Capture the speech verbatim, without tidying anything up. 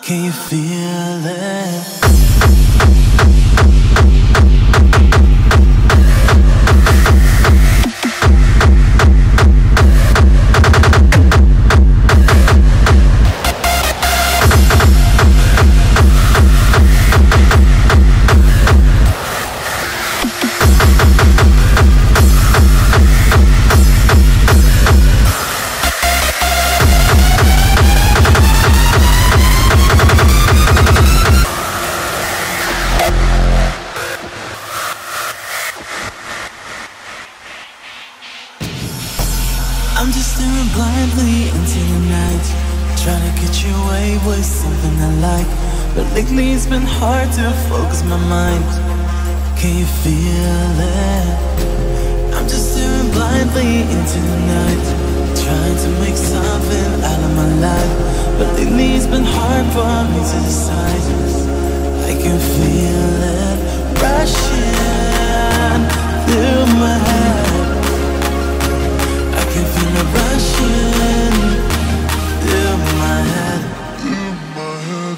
Can you feel it? I'm just staring blindly into the night, trying to get you away with something I like. But lately it's been hard to focus my mind. Can you feel it? I'm just staring blindly into the night, trying to make something out of my life. But lately it's been hard for me to decide. I can feel it rushing through my head. I can feel it rushing through my head. Through my head.